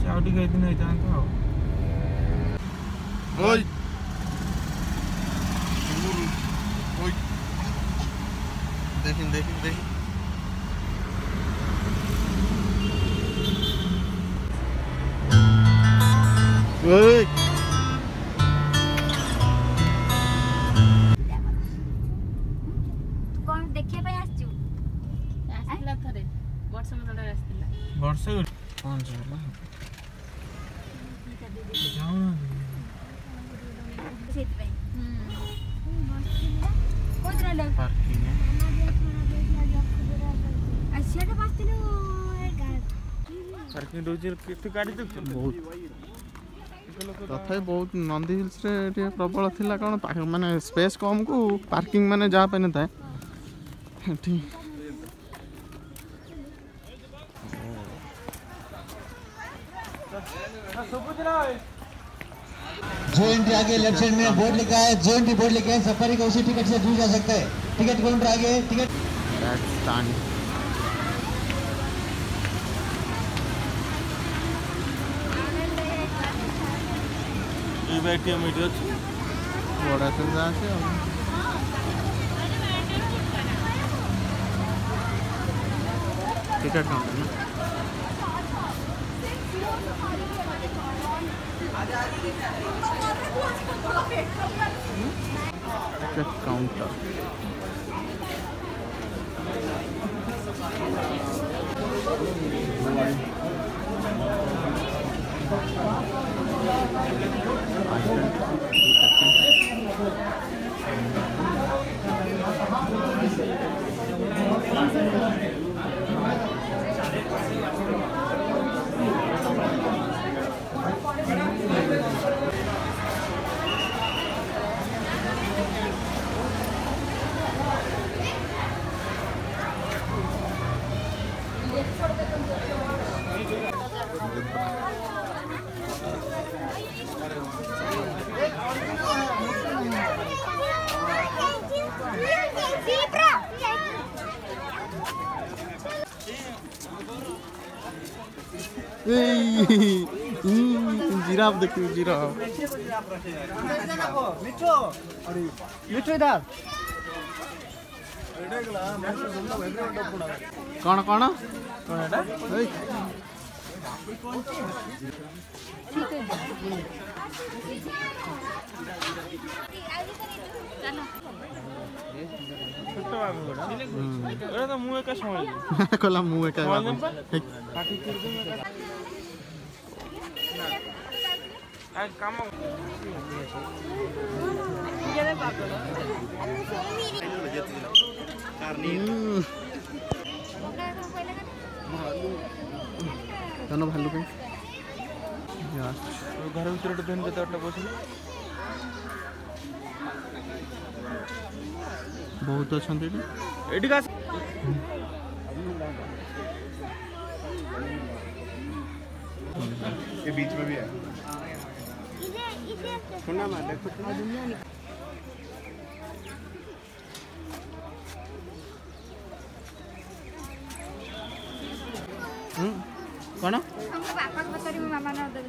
Outie गई दिन होता तो ओय ओय देखिन देखिन देखिन ओय कौन देखिए पे आछू आसिला थरे वर्ष में आसिला वर्ष कौन चला जाओ सेत पे कोन रंडा पार्किंग है अच्छा तो बसतिलो पार्किंग रोज केते गाड़ी देख बहुत तथापि बहुत नंदी हिल्स रे प्रबल थिला कौन माने स्पेस कम को पार्किंग माने जा पे न थाए ठीक जो एंट्री आगे लेफ्ट साइड में बोर्ड लिखा है, जो एंट्री बोर्ड लिखा है सफारी का उसी टिकट से दूर जा सकता है। टिकट काउंटर आगे टिकट एटीएम इट अछि बड़ा सुविधा আছে टिकट काउंटर ना टिकट काउंटर जिराफ देखियो जिराफ मिठो मिठो इधर कौन कौन मुँह का समय कला मुँह का काम भालू भालू घर भर दिन बस बहुत अच्छा ये बीच में भी है सुनना मैं देखो कौन हमको पापा को बता रही हूं मामा ना दे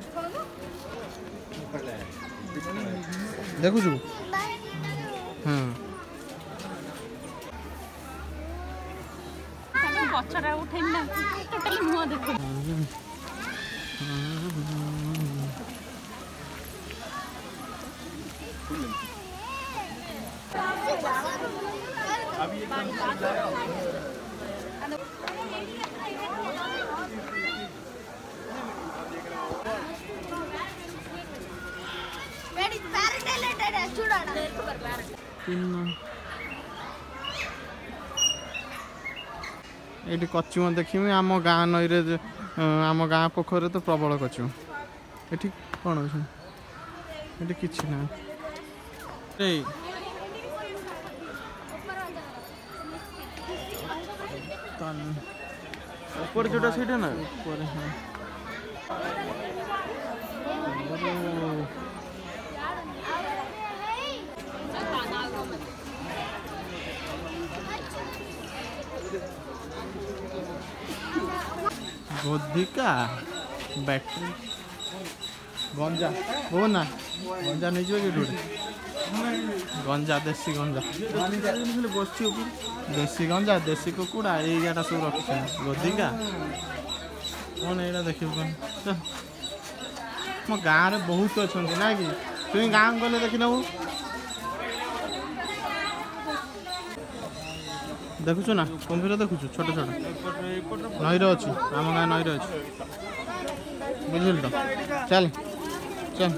देखु छु हां पछड़ा उठेन ना टोटली मुंह देखो अभी ये कचुआ देखिए आम गाँ नई आम गाँ पोखर तो प्रबल कचु ये कौन अच्छे किसी ना ऊपर जोटा सीट है ना ऊपर हाँ बोधिका बैटरी गंजा बोल ना गंजा नहीं जो कि गंजा देसी गंजा बस देसी गंजा देसी कुकुड़ा एइटा सब रखी गदिका कौन एटा देख मो गाँव में बहुत अच्छा ना कि तुम गाँव गले देखी नबू देखुचु ना कुम्भीर देखुचु छोट छोट नईर अच्छी आम गाँ नईर अच्छी बुझल तो चल चल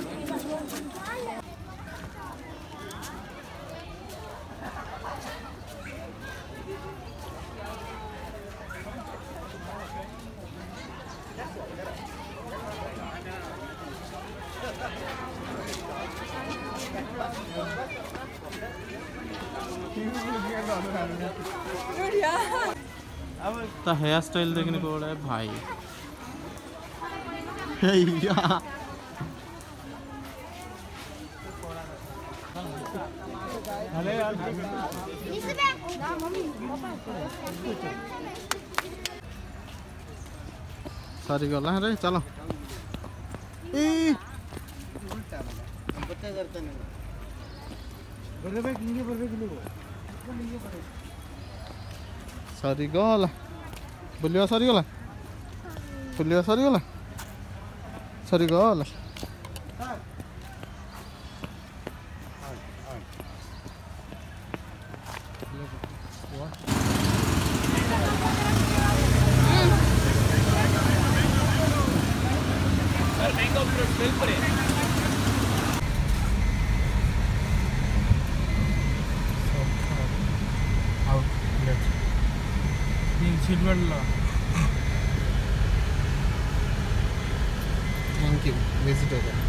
तो हेयर स्टाइल देखने को है भाई सरी गला रे चलो सरी गला बुलिया सरीगला बुलिया सरीगला सरीगला थैंक यू विजिट होगा